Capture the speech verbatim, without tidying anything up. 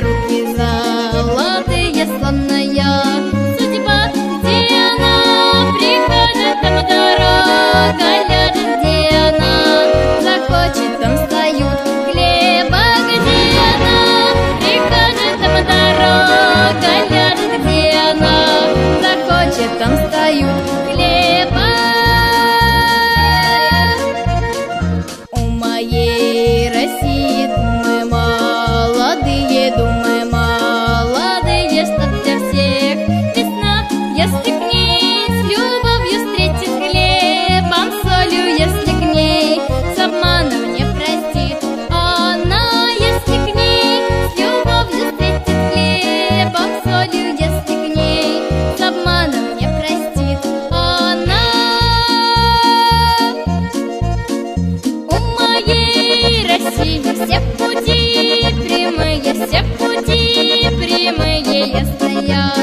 руки золотые, славная судьба. Где она прикажет, там дорога ляжет, где она захочет, там встают хлеба. Где она прикажет, там дорога ляжет, где она захочет, там встают хлеба. У моей России думы молодые, думы молодые, чтоб для всех весна. Если к ней с любовью встретит, хлебом, солью, если к ней с обманом не простит она. Если к ней с любовью встретит, хлебом, солью, если к ней с обманом не простит она. У моей России все пути прямые, все пути прямые стоят.